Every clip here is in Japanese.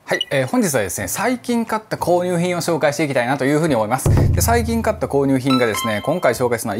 はい、本日はですね、最近買った購入品を紹介していきたいなというふうに思います。で、最近買った購入品がですね、今回紹介するのは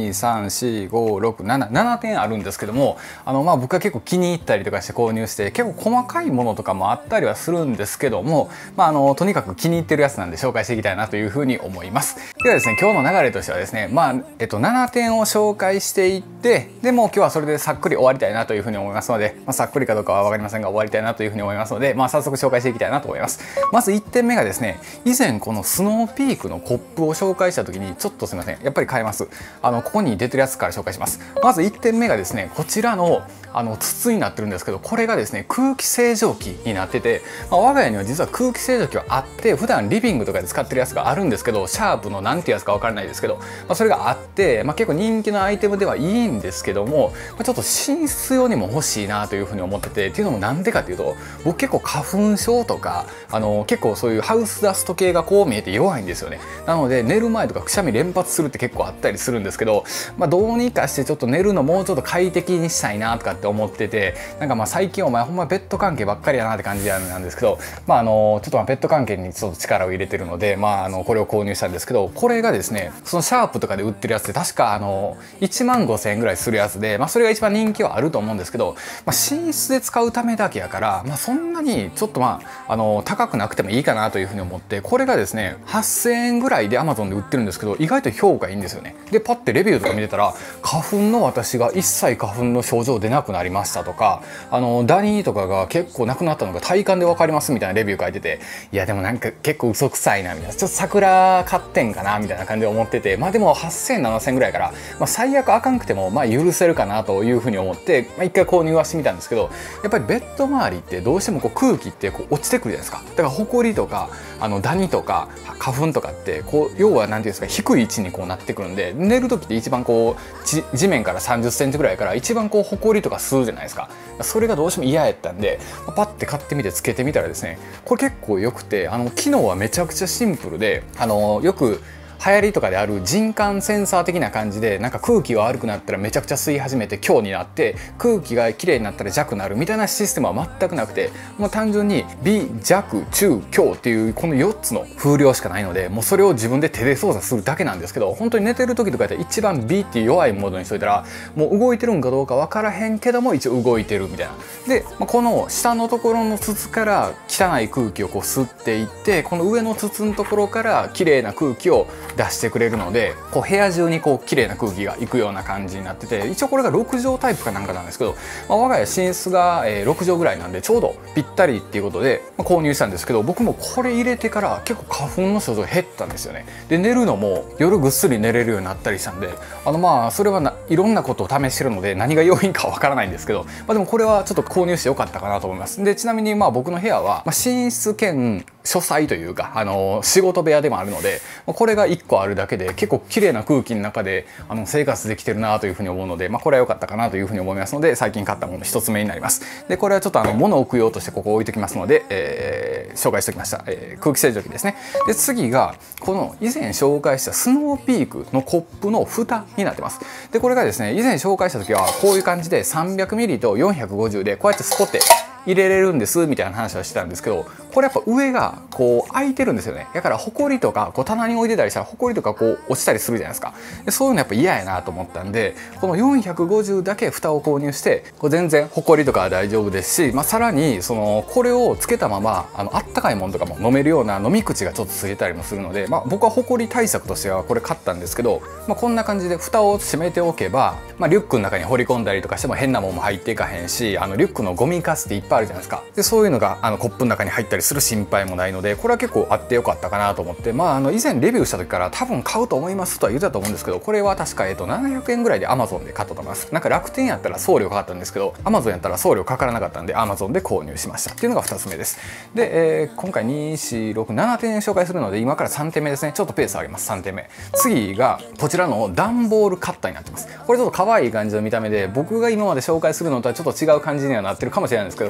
1、2、3、4、5、6、7点あるんですけども、僕は結構気に入ったりとかして購入して、結構細かいものとかもあったりはするんですけども、とにかく気に入ってるやつなんで紹介していきたいなというふうに思います。ではですね、今日の流れとしてはですね、7点を紹介していって、でもう今日はそれでさっくり終わりたいなというふうに思いますので、さっくりかどうかは分かりませんが終わりたいなというふうに思いますので、早速紹介していきたいなと思います。まず1点目がですね、以前このスノーピークのコップを紹介した時にちょっとすみません、やっぱり変えます。ここに出てるやつから紹介します。まず1点目がですね、こちらの筒になってるんですけど、これがですね空気清浄機になってて、我が家には実は空気清浄機はあって、普段リビングとかで使ってるやつがあるんですけど、シャープのなんていうやつか分からないですけど、それがあって、結構人気のアイテムではいいんですけども、ちょっと寝室用にも欲しいなというふうに思ってて、っていうのもなんでかというと、僕結構花粉症とか結構そういうハウスダスト系がこう見えて弱いんですよね。なので寝る前とかくしゃみ連発するって結構あったりするんですけど、どうにかしてちょっと寝るのもうちょっと快適にしたいなとかって思ってて、最近お前ほんまベッド関係ばっかりやなって感じなんですけど、ちょっとベッド関係にちょっと力を入れてるので、これを購入したんですけど、これがですね、そのシャープとかで売ってるやつで確か1万5,000円ぐらいするやつで、それが一番人気はあると思うんですけど、寝室で使うためだけやから、そんなにちょっと高くなくてもいいかなというふうに思って、これがですね8,000円ぐらいで Amazon で売ってるんですけど、意外と評価いいんですよね。でパッてレビューとか見てたら、花粉の私が一切花粉の症状出なくなりましたとか、ダニとかが結構なくなったのが体感で分かりますみたいなレビュー書いてて、いやでもなんか結構嘘くさいなみたいな、ちょっと桜買ってんかなみたいな感じで思ってて、でも8,000円7,000円ぐらいから、最悪あかんくても許せるかなというふうに思って、一回購入はしてみたんですけど、やっぱりベッド周りってどうしても空気って落ちてくるじゃないですか。だからホコリとかダニとか花粉とかって要は何ていうんですか、低い位置になってくるんで、寝る時って一番地面から30センチぐらいから一番ホコリとか吸うじゃないですか。それがどうしても嫌やったんで、パッて買ってみてつけてみたらですね、これ結構良くて、機能はめちゃくちゃシンプルで、よく流行りとかである人感センサー的な感じで、なんか空気が悪くなったらめちゃくちゃ吸い始めて強になって、空気がきれいになったら弱になるみたいなシステムは全くなくて、もう単純に微弱中強っていうこの4つの風量しかないので、もうそれを自分で手で操作するだけなんですけど、本当に寝てる時とかやったら一番 B っていう弱いモードにしといたら、もう動いてるんかどうか分からへんけども一応動いてるみたいな。で、この下のところの筒から汚い空気を吸っていって、この上の筒のところから綺麗な空気を出してくれるので、部屋中に綺麗な空気がいくような感じになってて、一応これが6畳タイプかなんかなんですけど、我が家寝室が6畳ぐらいなんでちょうどぴったりっていうことで購入したんですけど、僕もこれ入れてから結構花粉の症状減ったんですよね。で寝るのも夜ぐっすり寝れるようになったりしたんで、それはいろんなことを試してるので何が要因かわからないんですけど、でもこれはちょっと購入してよかったかなと思います。でちなみに僕の部屋は寝室兼書斎というか仕事部屋でもあるので、これが1個あるだけで結構綺麗な空気の中で生活できてるなというふうに思うので、これは良かったかなというふうに思いますので、最近買ったもの1つ目になります。でこれはちょっと物を置く用としてここ置いときますので、紹介しておきました、空気清浄機ですね。で次がこの以前紹介したスノーピークのコップの蓋になってます。でこれがですね、以前紹介した時はこういう感じで 300ml と450でこうやってスポッて入れれるんですみたいな話はしてたんですけど、これやっぱ上が開いてるんですよね。だからホコリとか棚に置いてたりしたらホコリとか落ちたりするじゃないですか。でそういうのやっぱ嫌やなと思ったんで、この450だけ蓋を購入して、全然ホコリとかは大丈夫ですし、さらにこれをつけたままあったかいものとかも飲めるような飲み口がちょっとついてたりもするので、僕はホコリ対策としてはこれ買ったんですけど、こんな感じで蓋を閉めておけば、リュックの中に放り込んだりとかしても変なもんも入っていかへんし、リュックのゴミカスっていっぱいあるじゃないですか。でそういうのがコップの中に入ったりする心配もないので、これは結構あってよかったかなと思って、以前レビューした時から多分買うと思いますとは言ってたと思うんですけど、これは確か700円ぐらいで Amazon で買ったと思います。なんか楽天やったら送料かかったんですけど、 Amazon やったら送料かからなかったんで Amazon で購入しましたっていうのが2つ目です。で、今回2、4、6、7点紹介するので今から3点目ですね。ちょっとペース上げます。3点目、次がこちらの段ボールカッターになってます。これちょっと可愛い感じの見た目で、僕が今まで紹介するのとはちょっと違う感じにはなってるかもしれないんですけど、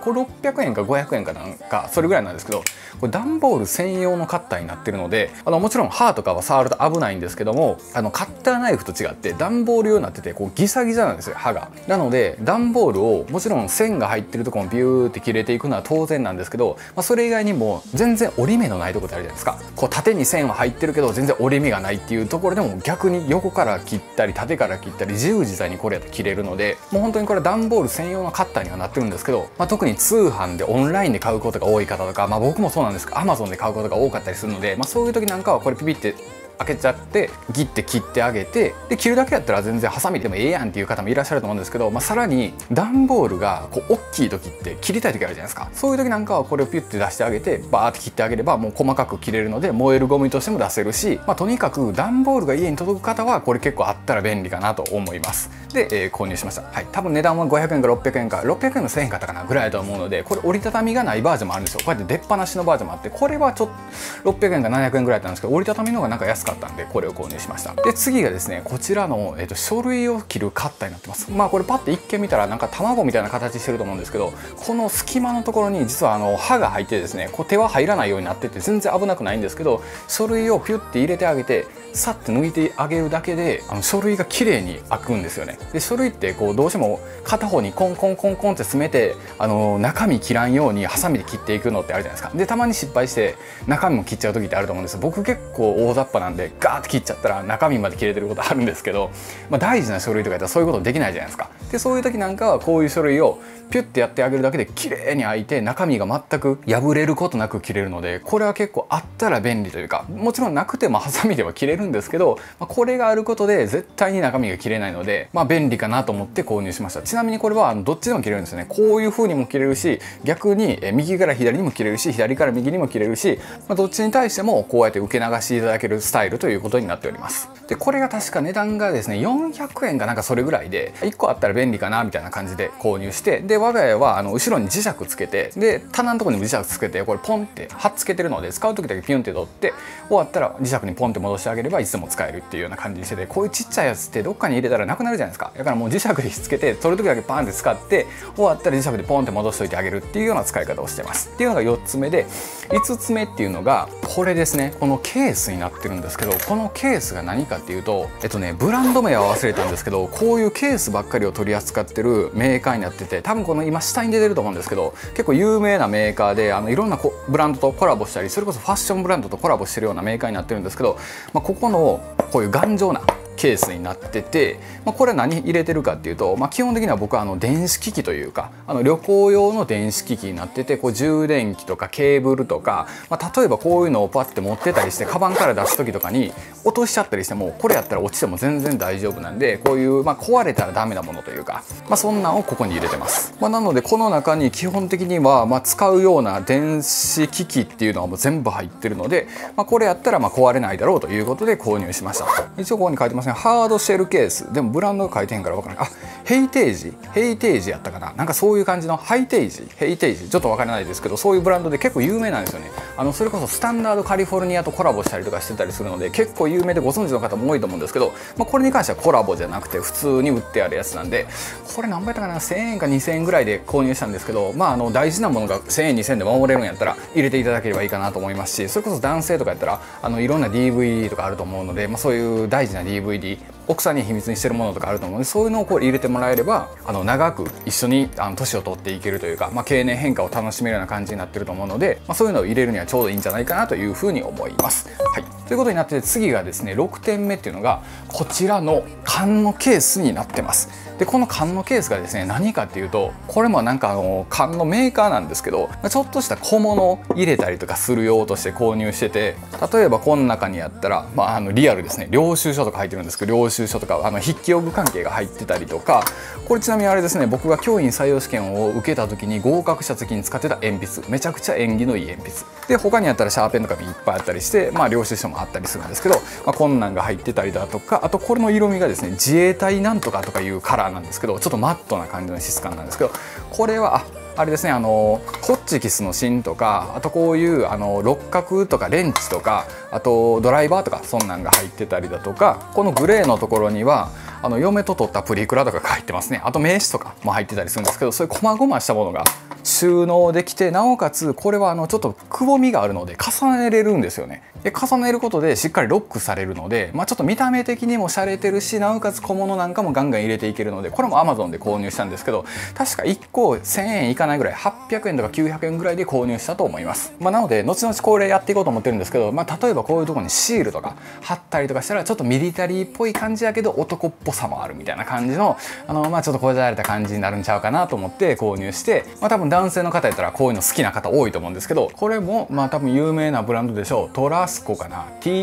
これ600円か500円かなんかそれぐらいなんですけど、これ段ボール専用のカッターになってるので、もちろん刃とかは触ると危ないんですけども、カッターナイフと違って段ボール用になってて、こうギザギザなんですよ、刃が。なので段ボールをもちろん線が入ってるところもビューって切れていくのは当然なんですけど、それ以外にも全然折り目のないところってあるじゃないですか。こう縦に線は入ってるけど全然折り目がないっていうところでも、逆に横から切ったり縦から切ったり自由自在にこれやって切れるので、もう本当にこれ段ボール専用のカッターにはなってるんですけど、特に通販でオンラインで買うことが多い方とか、僕もそうなんですけど Amazon で買うことが多かったりするので、そういう時なんかはこれピピって開けちゃってギッて切ってあげて、で切るだけやったら全然ハサミでもええやんっていう方もいらっしゃると思うんですけど、さらに段ボールがこう大きい時って切りたい時あるじゃないですか。そういう時なんかはこれをピュッて出してあげてバーって切ってあげればもう細かく切れるので、燃えるゴミとしても出せるし、とにかく段ボールが家に届く方はこれ結構あったら便利かなと思います。で、購入しました。はい、多分値段は500円か600円か600円の1000円かったかなぐらいだと思うので、これ折りたたみがないバージョンもあるんですよ。こうやって出っ放しのバージョンもあって、これはちょっと600円か700円ぐらいだったんですけど、折りたたみの方がなんか安かったんでこれを購入しました。で次がですね、こちらの、書類を切るカッターになってます。これパッて一見見たらなんか卵みたいな形してると思うんですけど、この隙間のところに実は刃が入ってですね、こう手は入らないようになってて全然危なくないんですけど、書類をピュッて入れてあげてさって抜いてあげるだけで書類が綺麗に開くんですよね。で書類ってこうどうしても片方にコンコンコンコンって詰めて中身切らんようにハサミで切っていくのってあるじゃないですか。でたまに失敗して中身も切っちゃう時ってあると思うんです。僕結構大雑把なんでガーって切っちゃったら中身まで切れてることあるんですけど、大事な書類とかやったらそういうことできないじゃないですか。でそういう時なんかはこういう書類をピュッてやってあげるだけで綺麗に開いて、中身が全く破れることなく切れるので、これは結構あったら便利というか、もちろんなくてもハサミでは切れるんですけど、これがあることで絶対に中身が切れないので、便利かなと思って購入しました。ちなみにこれはどっちでも切れるんですよね。こういう風にも切れるし、逆に右から左にも切れるし、左から右にも切れるし、どっちに対してもこうやって受け流していただけるスタイルということになっております。でこれが確か値段がですね400円かなんかそれぐらいで、1個あったら便利かなみたいな感じで購入して、で我が家は後ろに磁石つけて、で棚のところにも磁石つけて、これポンって貼っつけてるので、使う時だけピュンって取って終わったら磁石にポンって戻してあげればいつでも使えるっていうような感じにしてて、こういうちっちゃいやつってどっかに入れたらなくなるじゃないですか。だからもう磁石でひっつけて取る時だけパンって使って、終わったら磁石でポンって戻しといてあげるっていうような使い方をしてますっていうのが4つ目で、5つ目っていうのがこれですね。このケースになってるんですけど、このケースが何かっていうと、ブランド名は忘れたんですけど、こういうケースばっかりを取り扱ってるメーカーになってて、多分この今下に出てると思うんですけど、結構有名なメーカーでいろんなブランドとコラボしたり、それこそファッションブランドとコラボしてるようなメーカーになってるんですけど、ここのこういう頑丈なケースになってて、これは何入れてるかっていうと、基本的には僕は電子機器というか旅行用の電子機器になってて、こう充電器とかケーブルとか、例えばこういうのをパッて持ってたりしてカバンから出す時とかに落としちゃったりしても、これやったら落ちても全然大丈夫なんで、こういう壊れたらダメなものというか、そんなんをここに入れてます。なのでこの中に基本的には使うような電子機器っていうのはもう全部入ってるので、これやったら壊れないだろうということで購入しました。一応ここに書いてますね。ハードシェルケース。でもブランドが書いてへんから分からない。ヘイテージやったかな、なんかそういう感じのヘイテージちょっと分からないですけど、そういうブランドで結構有名なんですよね。それこそスタンダードカリフォルニアとコラボしたりとかしてたりするので、結構有名でご存知の方も多いと思うんですけど、これに関してはコラボじゃなくて普通に売ってあるやつなんで、これ何倍やったかな、1000円か2000円ぐらいで購入したんですけど、大事なものが1000円2000円で守れるんやったら入れていただければいいかなと思いますし、それこそ男性とかやったらいろんな DVD とかあると思うので、そういう大事な DVD、奥さんに秘密にしてるものとかあると思うので、そういうのをこう入れてもらえれば長く一緒に年を取っていけるというか、経年変化を楽しめるような感じになってると思うので、そういうのを入れるにはちょうどいいんじゃないかなというふうに思います。はい、ということになって、次がですね6点目っていうのがこちらの缶のケースになってます。でこの缶のケースがですね何かっていうと、これもなんか缶のメーカーなんですけど、ちょっとした小物を入れたりとかする用として購入してて、例えばこの中にあったら、リアルですね、領収書とか入ってるんですけど、領収書とか筆記用具関係が入ってたりとか、これちなみにあれですね、僕が教員採用試験を受けた時に合格した時に使ってた鉛筆、めちゃくちゃ縁起のいい鉛筆で、他にあったらシャーペンとかいっぱいあったりして、領収書もあったりするんですけど、こんなんが入ってたりだとか、あとこれの色味がですね自衛隊なんとかとかいうカラーなんですけど、ちょっとマットな感じの質感なんですけど、これはあれですね、ホッチキスの芯とか、あとこういう六角とかレンチとか、あとドライバーとかそんなんが入ってたりだとか、このグレーのところには嫁と取ったプリクラとかが入ってますね。あと名刺とかも入ってたりするんですけど、そういう細々したものが収納できて、なおかつこれはちょっとくぼみがあるので重ねれるんですよね。で重ねることでしっかりロックされるので、ちょっと見た目的にも洒落てるし、なおかつ小物なんかもガンガン入れていけるので、これも Amazon で購入したんですけど、確か1個1000円いかないぐらい、800円とか900円ぐらいで購入したと思います。なので後々これやっていこうと思ってるんですけど、例えばこういうところにシールとか貼ったりとかしたらちょっとミリタリーっぽい感じやけど男っぽさもあるみたいな感じのちょっとこじられた感じになるんちゃうかなと思って購入して、多分男性の方やったらこういうの好きな方多いと思うんですけど、これも多分有名なブランドでしょう。トラスコかな、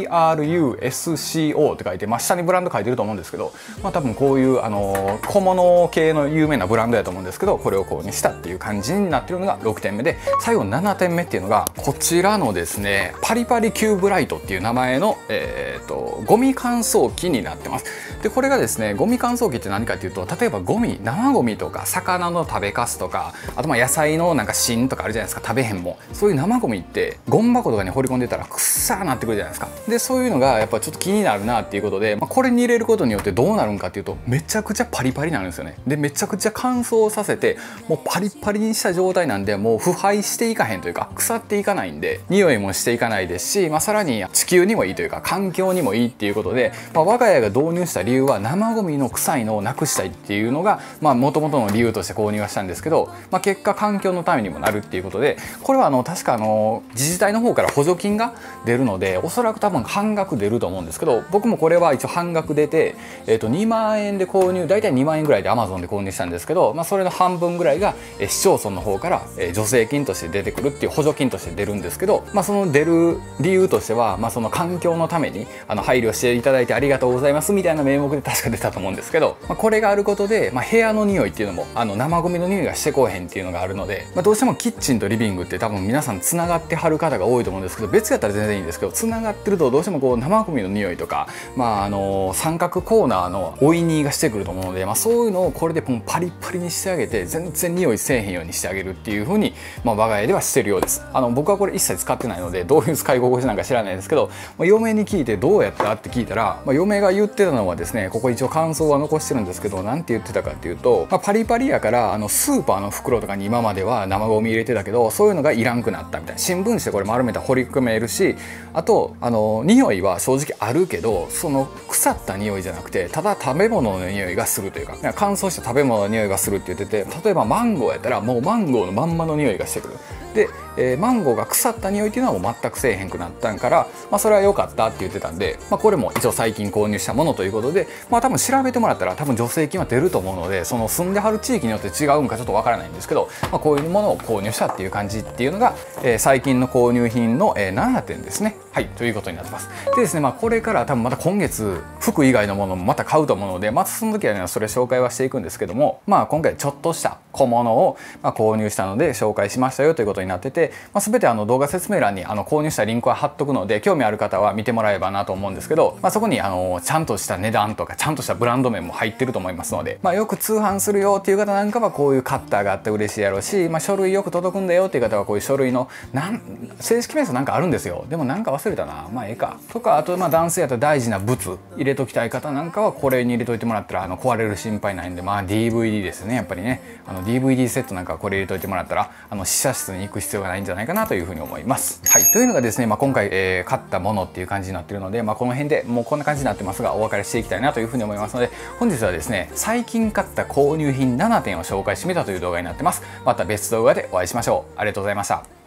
TRUSCO って書いて、下にブランド書いてると思うんですけど、多分こういう小物系の有名なブランドやと思うんですけど、これを購入したっていう感じになってるのが6点目で、最後7点目っていうのがこちらのですね、パリパリキューブライトっていう名前の、ゴミ乾燥機になってます。でこれがですね、ゴミ乾燥機って何かっていうと、例えば生ゴミとか魚の食べかすとか、あと野菜のなんか芯とかあるじゃないですか、食べへんもそういう生ゴミってゴミ箱とかに放り込んでたらくっさーなってくるじゃないですか。でそういうのがやっぱちょっと気になるなっていうことで、これに入れることによってどうなるんかっていうと、めちゃくちゃパリパリになるんですよね。でめちゃくちゃ乾燥させて、もうパリパリにした状態なんで、もう腐敗していかへんというか腐っていかないんで、匂いもしていかないですし、さらに地球にもいいというか環境にもいいっていうことで、我が家が導入した理由は生ゴミの臭いのをなくしたいっていうのが元々の理由として購入はしたんですけど、結果環境のためにもなるっていうことで、これは確か自治体の方から補助金が出るので、おそらく多分半額出ると思うんですけど、僕もこれは一応半額出て、2万円で購入、大体2万円ぐらいで Amazon で購入したんですけど、それの半分ぐらいが市町村の方から助成金として出てくるっていう補助金として出るんですけど、その出る理由としては、その環境のために配慮していただいてありがとうございますみたいな名目で確か出たと思うんですけど、これがあることで、部屋の匂いっていうのも生ゴミの匂いがしてこうへんっていうのがあるので、どうしてもキッチンとリビングって多分皆さんつながってはる方が多いと思うんですけど、別やったら全然いいんですけど、つながってるとどうしてもこう生ゴミの匂いとか、三角コーナーのオイニーがしてくると思うので、そういうのをこれでパリッパリにしてあげて、全然匂いせえへんようにしてあげるっていう風に、我が家ではしてるようです。僕はこれ一切使ってないのでどういう使い心地なんか知らないですけど、嫁に聞いてどうやったって聞いたら、嫁が言ってたのはですね、ここ一応感想は残してるんですけど、なんて言ってたかっていうと、パリパリやからスーパーの袋とかに今までは生ゴミ入れてたけど、そういうのがいらんくなったみたいな。新聞紙でこれ丸めたら掘り込めるし、あと匂いは正直あるけど、その腐った匂いじゃなくて、ただ食べ物の匂いがするというか、乾燥した食べ物の匂いがするって言ってて、例えばマンゴーやったらもうマンゴーのまんまの匂いがしてくる。で、マンゴーが腐った匂いっていうのはもう全くせえへんくなったんから、それは良かったって言ってたんで、これも一応最近購入したものということで、多分調べてもらったら多分助成金は出ると思うので、その住んではる地域によって違うんかちょっとわからないんですけど、こういうものを購入したっていう感じっていうのが、最近の購入品の、7点ですね。はい、ということになってます。でですね、これから多分また今月服以外のものもまた買うと思うので、またその時はねそれ紹介はしていくんですけども、今回ちょっとした小物を購入したので紹介しましたよということになってて、全て動画説明欄に購入したリンクは貼っとくので、興味ある方は見てもらえばなと思うんですけど、そこにちゃんとした値段とかちゃんとしたブランド名も入ってると思いますので、よく通販するよっていう方なんかはこういうカッターがあって嬉しいやろうし、書類よく届くんだよっていう方はこういう書類の正式名称なんかあるんですよ。でもなんか忘れたな、ええかとか、あと男性やったら大事な物入れときたい方なんかはこれに入れといてもらったら壊れる心配ないんで、DVD ですね。やっぱりねDVD セットなんかはこれ入れといてもらったら試写室に行く必要がないんじゃないかなというふうに思います。はい、というのがですね、今回、買ったものっていう感じになってるので、この辺でもうこんな感じになってますがお別れしていきたいなというふうに思いますので、本日はですね最近買った購入品7点を紹介してみたという動画になってます。また別動画でお会いしましょう。ありがとうございました。